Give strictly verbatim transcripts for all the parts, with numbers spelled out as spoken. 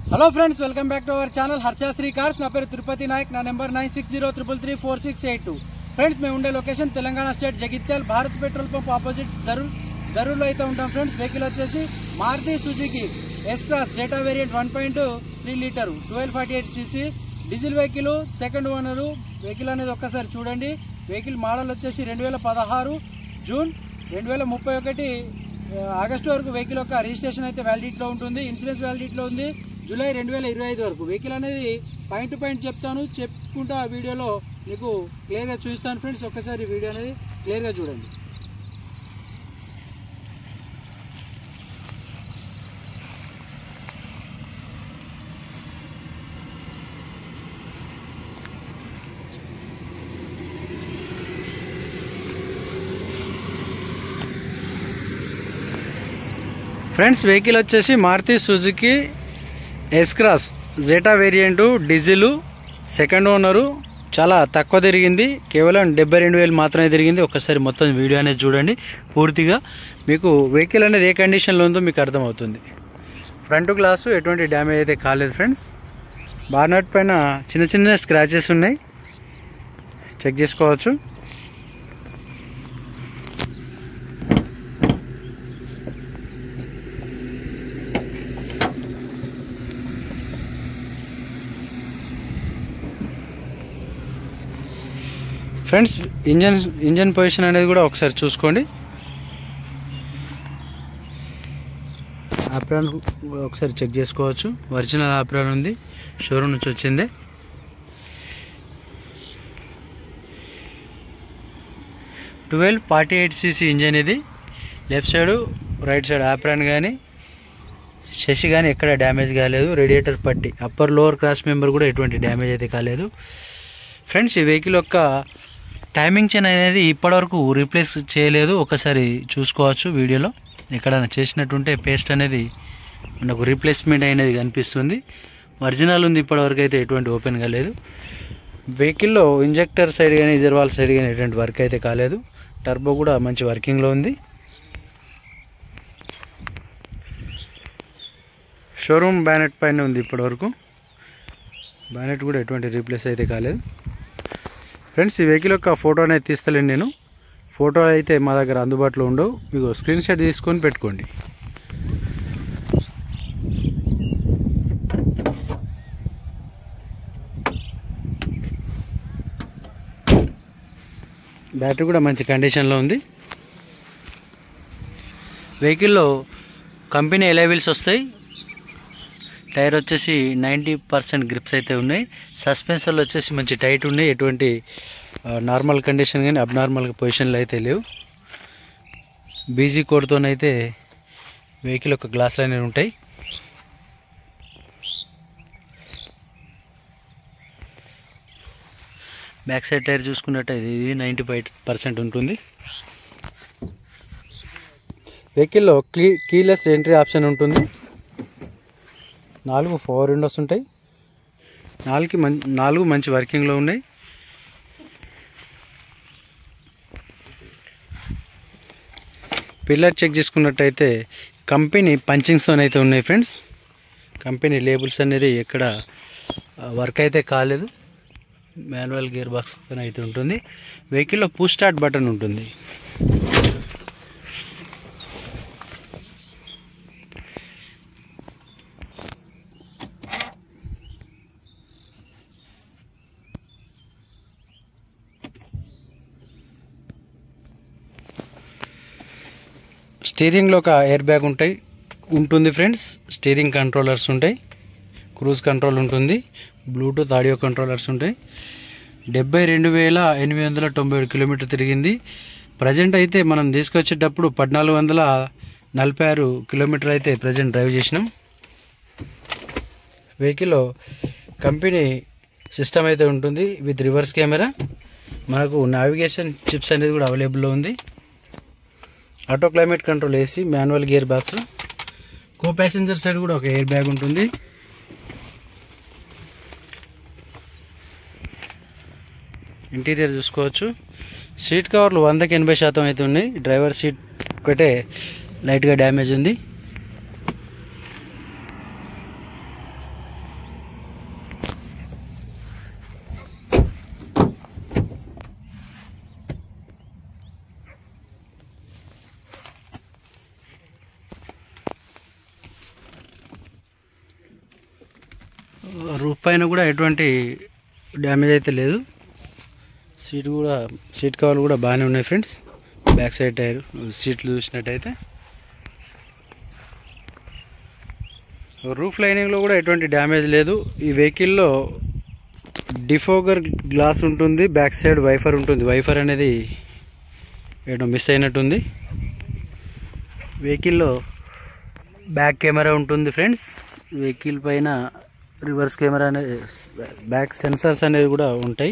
Hello friends, welcome back to our channel Harshashri cars. నా పేరు తిరుపతి నాయక్. నా number nine six zero triple three four six eight two. Friends, మేము ఉండే location Telangana state Jagtial, Bharat petrol pump opposite Darur దరూర్లో అయితే ఉంటాం. ఫ్రెండ్స్, వెహికల్ వచ్చేసి Maruti Suzuki S class Zeta variant one point three litre twelve forty eight CC diesel vehicle, second owner. Vehicle అనేది ఒక్కసారి చూడండి. Vehicle model వచ్చేసి రెండు వేల పదహారు జూన్ రెండు వేల ముప్పై ఒకటి ఆగస్టు వరకు వెహికల్ యొక్క రిజిస్ట్రేషన్ అయితే వ్యాలిడిటీలో ఉంటుంది. ఇన్సూరెన్స్ వ్యాలిడిటీలో ఉంది జూలై రెండు వేల ఇరవై ఐదు వరకు. వెహికల్ అనేది పాయింట్ టు పాయింట్ చెప్తాను, చెప్పుకుంటూ ఆ వీడియోలో మీకు క్లియర్గా చూపిస్తాను. ఫ్రెండ్స్, ఒక్కసారి వీడియో అనేది క్లియర్గా చూడండి. ఫ్రెండ్స్, వెహికల్ వచ్చేసి Maruti Suzuki S cross Zeta variant diesel, second owner. చాలా తక్కువ తిరిగింది, కేవలం డెబ్బై రెండు వేలు మాత్రమే తిరిగింది. ఒకసారి మొత్తం వీడియో అనేది చూడండి పూర్తిగా. మీకు వెహికల్ అనేది ఏ కండిషన్లో ఉందో మీకు అర్థమవుతుంది. ఫ్రంట్ గ్లాసు ఎటువంటి డ్యామేజ్ అయితే కాలేదు ఫ్రెండ్స్. బార్నట్ పైన చిన్న చిన్న స్క్రాచెస్ ఉన్నాయి, చెక్ చేసుకోవచ్చు. ఫ్రెండ్స్, ఇంజన్ ఇంజన్ పొజిషన్ అనేది కూడా ఒకసారి చూసుకోండి. ఆప్రాన్ ఒకసారి చెక్ చేసుకోవచ్చు. ఒరిజినల్ ఆప్రాన్ ఉంది, షోరూమ్ నుంచి వచ్చింది. Twelve forty eight CC engine ఇది. Left side right side apron కానీ శశి కానీ ఎక్కడ డ్యామేజ్ కాలేదు. రేడియేటర్ పట్టి అప్పర్ లోవర్ క్రాస్ మెంబర్ కూడా ఎటువంటి డ్యామేజ్ అయితే కాలేదు. ఫ్రెండ్స్, ఈ వెహికల్ యొక్క టైమింగ్ చైన్ అనేది ఇప్పటివరకు రీప్లేస్ చేయలేదు. ఒకసారి చూసుకోవచ్చు వీడియోలో. ఎక్కడైనా చేసినట్టుంటే పేస్ట్ అనేది మనకు రీప్లేస్మెంట్ అనేది కనిపిస్తుంది. ఒరిజినల్ ఉంది, ఇప్పటివరకు అయితే ఎటువంటి ఓపెన్ కాలేదు. వెహికల్లో ఇంజెక్టర్ సైడ్ కానీ రిజర్వాల్ సైడ్ కానీ ఎటువంటి వర్క్ అయితే కాలేదు. టర్బో కూడా మంచి వర్కింగ్లో ఉంది. షోరూమ్ బ్యానెట్ పైన ఉంది ఇప్పటివరకు. బ్యానెట్ కూడా ఎటువంటి రీప్లేస్ అయితే కాలేదు. ఫ్రెండ్స్, ఈ వెహికల్ యొక్క ఫోటో అనేది తీస్తలేను నేను. ఫోటో అయితే మా దగ్గర అందుబాటులో ఉండవు. మీకు స్క్రీన్ షాట్ తీసుకొని పెట్టుకోండి. బ్యాటరీ కూడా మంచి కండిషన్లో ఉంది. వెహికల్లో కంపెనీ ఎలాయ్ వీల్స్ వస్తాయి. టైర్ వచ్చేసి నైంటీ పర్సెంట్ గ్రిప్స్ అయితే ఉన్నాయి. సస్పెన్షన్లు వచ్చేసి మంచి టైట్ ఉన్నాయి. ఎటువంటి నార్మల్ కండిషన్ కానీ అబ్నార్మల్ పొజిషన్లో అయితే లేవు. బీజీ కోడ్తోనైతే వెహికల్ యొక్క గ్లాసులు అనేవి ఉంటాయి. బ్యాక్ సైడ్ టైర్ చూసుకున్నట్టయితే ఇది నైంటీ ఫైవ్ పర్సెంట్ ఉంటుంది. వెహికల్లో కీ కీలెస్ ఎంట్రీ ఆప్షన్ ఉంటుంది. నాలుగు పవర్ విండోస్ ఉంటాయి. నాలుగు మం నాలుగు మంచి వర్కింగ్లో ఉన్నాయి. పిల్లర్ చెక్ చేసుకున్నట్టయితే కంపెనీ పంచింగ్స్తో అయితే ఉన్నాయి ఫ్రెండ్స్. కంపెనీ లేబుల్స్ అనేది ఎక్కడ వర్క్ అయితే కాలేదు. మాన్యువల్ గేర్ బాక్స్తో అయితే ఉంటుంది. వెహికల్లో పుష్ స్టార్ట్ బటన్ ఉంటుంది. స్టీరింగ్లో ఒక ఎయిర్ బ్యాగ్ ఉంటాయి ఉంటుంది ఫ్రెండ్స్. స్టీరింగ్ కంట్రోలర్స్ ఉంటాయి. క్రూజ్ కంట్రోల్ ఉంటుంది. బ్లూటూత్ ఆడియో కంట్రోలర్స్ ఉంటాయి. డెబ్బై రెండు వేల ఎనిమిది వందల తొంభై ఏడు కిలోమీటర్ తిరిగింది. ప్రజెంట్ అయితే మనం తీసుకొచ్చేటప్పుడు పద్నాలుగు వందల నలభై ఆరు కిలోమీటర్ అయితే ప్రజెంట్ డ్రైవ్ చేసినాం. వెహికల్లో కంపెనీ సిస్టమ్ అయితే ఉంటుంది విత్ రివర్స్ కెమెరా. మనకు నావిగేషన్ చిప్స్ అనేది కూడా అవైలబుల్లో ఉంది. Auto climate control AC, manual gear box. Co passenger side కూడా ఒక ఎయిర్ బ్యాగ్ ఉంటుంది. ఇంటీరియర్ చూసుకోవచ్చు. సీట్ కవర్లు వందకి ఎనభై శాతం అయితే ఉన్నాయి. డ్రైవర్ సీట్ ఒకటే లైట్గా డ్యామేజ్ ఉంది. రూఫ్ పైన కూడా ఎటువంటి డ్యామేజ్ అయితే లేదు. సీట్ కూడా సీట్ కవర్లు కూడా బాగానే ఉన్నాయి ఫ్రెండ్స్. బ్యాక్ సైడ్ టైర్ సీట్లు చూసినట్టయితే రూఫ్ లైనింగ్లో కూడా ఎటువంటి డ్యామేజ్ లేదు. ఈ వెహికల్లో డిఫోగర్ గ్లాస్ ఉంటుంది, బ్యాక్ సైడ్ వైఫర్ ఉంటుంది. వైఫర్ అనేది ఏదో మిస్ అయినట్టుంది. వెహికల్లో బ్యాక్ కెమెరా ఉంటుంది ఫ్రెండ్స్. వెహికల్ పైన రివర్స్ కెమెరా అనేది, బ్యాక్ సెన్సార్స్ అనేది కూడా ఉంటాయి.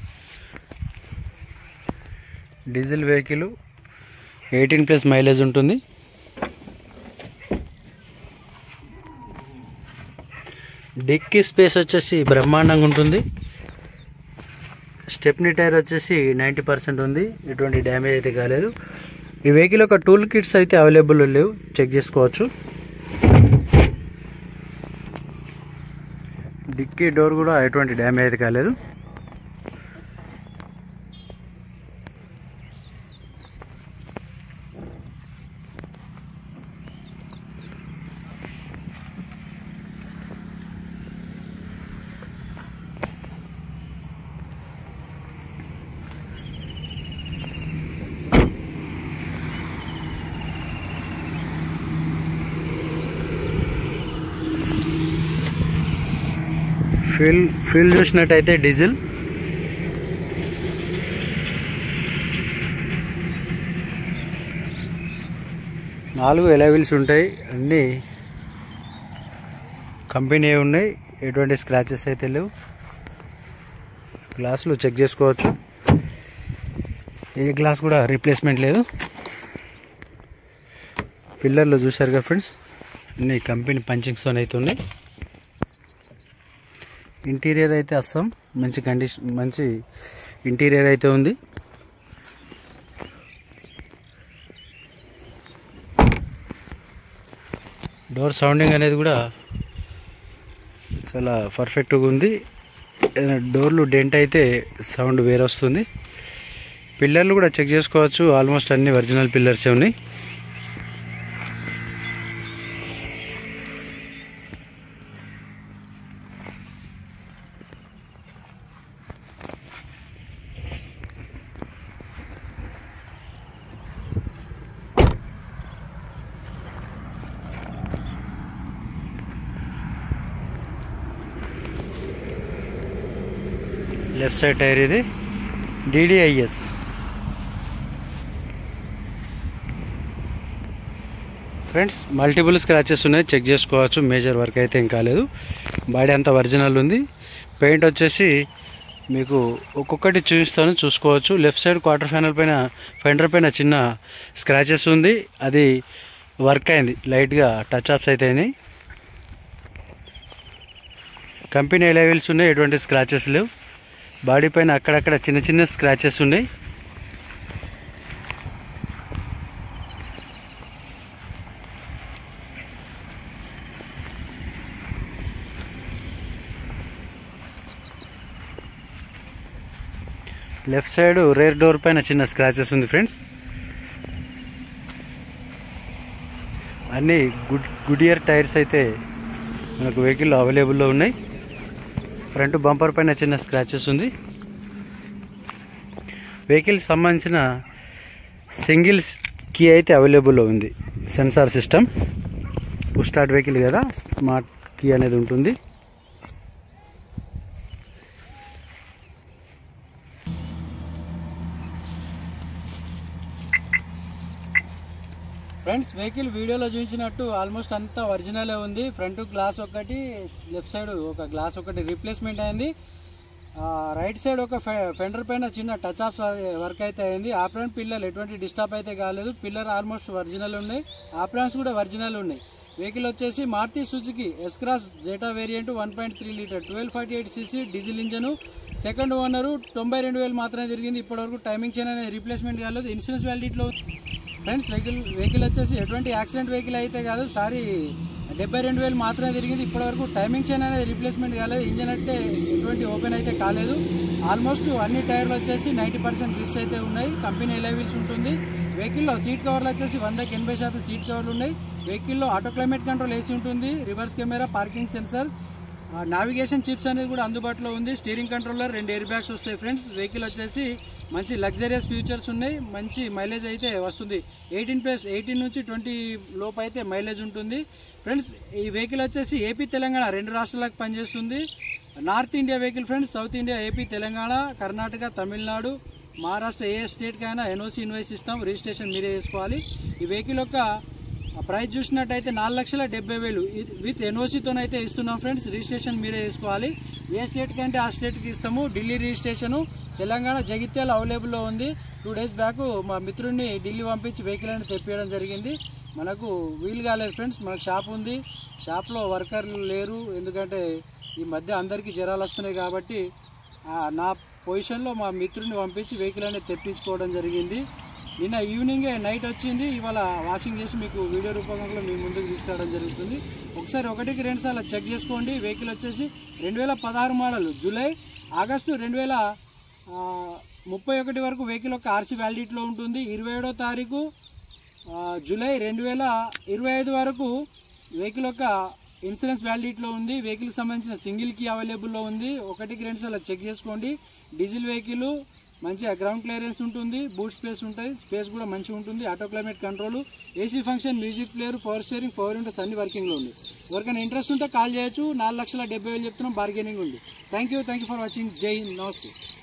Diesel vehicle eighteen plus mileage ఉంటుంది. డిక్కీ స్పేస్ వచ్చేసి బ్రహ్మాండంగా ఉంటుంది. స్టెప్నీ టైర్ వచ్చేసి నైంటీ పర్సెంట్ ఉంది, ఎటువంటి డ్యామేజ్ అయితే కాలేదు. ఈ వెహికల్ యొక్క టూల్ కిట్స్ అయితే అవైలబుల్ లేవు, చెక్ చేసుకోవచ్చు. డిక్కీ డోర్ కూడా ఎటువంటి డ్యామేజ్ అయితే కాలేదు. ఫ్యూల్ ఫ్యూల్ చూసినట్టయితే డీజిల్. నాలుగు ఎలవీల్స్ ఉంటాయి, అన్నీ కంపెనీ ఉన్నాయి, ఎటువంటి స్క్రాచెస్ అయితే లేవు. గ్లాసులు చెక్ చేసుకోవచ్చు, ఏ గ్లాస్ కూడా రీప్లేస్మెంట్ లేదు. పిల్లర్లు చూశారు కదా ఫ్రెండ్స్, అన్ని కంపెనీ పంచింగ్స్తో అయితే ఉన్నాయి. ఇంటీరియర్ అయితే అస్సాం మంచి కండిషన్, మంచి ఇంటీరియర్ అయితే ఉంది. డోర్ సౌండింగ్ అనేది కూడా చాలా పర్ఫెక్ట్గా ఉంది. డోర్లు డెంట్ అయితే సౌండ్ వేరే వస్తుంది. పిల్లర్లు కూడా చెక్ చేసుకోవచ్చు, ఆల్మోస్ట్ అన్ని ఒరిజినల్ పిల్లర్సే ఉన్నాయి. లెఫ్ట్ సైడ్ టైర్ ఇది డిడిఐఎస్. ఫ్రెండ్స్ మల్టిపుల్ స్క్రాచెస్ ఉన్నాయి, చెక్ చేసుకోవచ్చు. మేజర్ వర్క్ అయితే ఏం కాలేదు, బాడీ అంతా ఒరిజినల్ ఉంది. పెయింట్ వచ్చేసి మీకు ఒక్కొక్కటి చూపిస్తాను, చూసుకోవచ్చు. లెఫ్ట్ సైడ్ క్వార్టర్ ఫైనల్ పైన ఫెండర్ పైన చిన్న స్క్రాచెస్ ఉంది, అది వర్క్ అయింది, లైట్గా టచ్ అప్స్ అయితే అయినాయి. కంపెనీ లెవెల్స్ ఉన్నాయి, ఎటువంటి స్క్రాచెస్ లేవు. బాడీ పైన అక్కడక్కడ చిన్న చిన్న స్క్రాచెస్ ఉన్నాయి. లెఫ్ట్ సైడ్ రేర్ డోర్ పైన చిన్న స్క్రాచెస్ ఉంది ఫ్రెండ్స్. అన్నీ గుడ్ గుడియర్ టైర్స్ అయితే మనకు వెహికల్లో అవైలబుల్లో ఉన్నాయి. ఫ్రంట్ బంపర్ పైన చిన్న స్క్రాచెస్ ఉంది. వెహికల్ సంబంధించిన సింగిల్ కీ అయితే అవైలబుల్లో ఉంది. Sensor system, push start vehicle కదా, స్మార్ట్ కీ అనేది ఉంటుంది. ఫ్రెండ్స్ వెహికల్ వీడియోలో చూపించినట్టు ఆల్మోస్ట్ అంతా ఒరిజినలే ఉంది. ఫ్రంట్ గ్లాస్ ఒకటి, లెఫ్ట్ సైడ్ ఒక గ్లాస్ ఒకటి రీప్లేస్మెంట్ అయింది. రైట్ సైడ్ ఒక ఫెండర్ పైన చిన్న టచ్ ఆఫ్ వర్క్ అయితే అయింది. ఆప్రాన్ పిల్లలు ఎటువంటి డిస్టర్బ్ అయితే కాలేదు. పిల్లర్ ఆల్మోస్ట్ ఒరిజినల్ ఉన్నాయి, ఆప్రాన్స్ కూడా ఒరిజినల్ ఉన్నాయి. వెహికల్ వచ్చేసి Maruti Suzuki S cross Zeta variant one point three litre twelve forty eight CC diesel engine. Second owner తొంభై రెండు వేలు మాత్రమే తిరిగింది. ఇప్పటివరకు టైమింగ్ చైన్ అనేది రీప్లేస్మెంట్ కాలేదు. ఇన్సూరెన్స్ వ్యాలిడిటీలో ఫ్రెండ్స్ వెహికల్ వెహికల్ వచ్చేసి ఎటువంటి యాక్సిడెంట్ వెహికల్ అయితే కాదు, సారీ డెబ్బై రెండు వేలు మాత్రమే తిరిగింది. ఇప్పటివరకు టైమింగ్ చైన్ అనేది రీప్లేస్మెంట్ కాలేదు. ఇంజన్ అంటే ఎటువంటి ఓపెన్ అయితే కాలేదు. ఆల్మోస్ట్ అన్ని టైర్లు వచ్చేసి నైంటీ పర్సెంట్ గ్రిప్స్ అయితే ఉన్నాయి. కంపెనీ ఎలై వీల్స్ ఉంటుంది. వెహికల్లో సీట్ కవర్లు వచ్చేసి వందకి ఎనభై శాతం సీట్ కవర్లు ఉన్నాయి. వెహికల్లో ఆటో క్లైమేట్ కంట్రోల్ ఏసీ ఉంటుంది, reverse camera, parking sensor, navigation chips అనేది కూడా అందుబాటులో ఉంది. స్టీరింగ్ కంట్రోలర్, రెండు ఎయిర్ బ్యాగ్స్ వస్తాయి ఫ్రెండ్స్. వెహికల్ వచ్చేసి మంచి లగ్జరియస్ ఫీచర్స్ ఉన్నాయి, మంచి మైలేజ్ అయితే వస్తుంది. ఎయిటీన్ ప్లస్ ఎయిటీన్ నుంచి ట్వంటీ లోపు అయితే మైలేజ్ ఉంటుంది ఫ్రెండ్స్. ఈ వెహికల్ వచ్చేసి ఏపీ తెలంగాణ రెండు రాష్ట్రాలకు పనిచేస్తుంది. North India vehicle friends. South India AP Telangana Karnataka Tamil Nadu Maharashtra ఏ స్టేట్కైనా ఎన్ఓసి ఇన్వాయిస్ ఇస్తాం, రిజిస్ట్రేషన్ మీరే చేసుకోవాలి. ఈ వెహికల్ యొక్క ప్రైస్ చూసినట్టయితే నాలుగు లక్షల డెబ్బై వేలు విత్ ఎన్ఓసీతోనైతే ఇస్తున్నాం ఫ్రెండ్స్. రిజిస్ట్రేషన్ మీరే చేసుకోవాలి. ఏ స్టేట్ కంటే ఆ స్టేట్కి ఇస్తాము. ఢిల్లీ రిజిస్ట్రేషను, తెలంగాణ జగిత్యాల అవైలబుల్లో ఉంది. టూ డేస్ బ్యాక్ మా మిత్రుడిని ఢిల్లీ పంపించి వెహికల్ అనేది తెప్పియడం జరిగింది. మనకు వీలు కాలేదు ఫ్రెండ్స్. మనకు షాప్ ఉంది, షాప్లో వర్కర్లు లేరు. ఎందుకంటే ఈ మధ్య అందరికీ జ్వరాలు వస్తున్నాయి కాబట్టి నా పొజిషన్లో మా మిత్రుడిని పంపించి వెహికల్ అనేది తెప్పించుకోవడం జరిగింది. నిన్న ఈవినింగే నైట్ వచ్చింది. ఇవాళ వాషింగ్ చేసి మీకు వీడియో రూపంలో మీ ముందుకు తీసుకురావడం జరుగుతుంది. ఒకసారి ఒకటికి రెండు సార్లు చెక్ చేసుకోండి. వెహికల్ వచ్చేసి రెండు వేల పదహారు మోడల్ జూలై ఆగస్టు రెండు వేల ముప్పై ఒకటి వరకు వెహికల్ యొక్క ఆర్సీ వ్యాలిడిటీలో ఉంటుంది. ఇరవై ఏడో తారీఖు జూలై రెండు వేల ఇరవై ఐదు వరకు వెహికల్ యొక్క ఇన్సూరెన్స్ వ్యాలిడిటీలో ఉంది. వెహికల్కి సంబంధించిన సింగిల్ కీ అవైలబుల్లో ఉంది. ఒకటికి రెండు సార్లు చెక్ చేసుకోండి. డీజిల్ వెహికల్ మంచిగా గ్రౌండ్ క్లియరెన్స్ ఉంటుంది, బూట్ స్పేస్ ఉంటుంది, స్పేస్ కూడా మంచిగా ఉంటుంది. Auto climate control, AC function, music player, power steering, power windows అన్ని వర్కింగ్లో ఉంది. ఎవరికైనా ఇంట్రెస్ట్ ఉంటే కాల్ చేయొచ్చు. నాలుగు లక్షల డెబ్బై వేలు చెప్తున్నాం, బార్గెనింగ్ ఉంది. Thank you thank you for watching. జై హింద్, నమస్తే.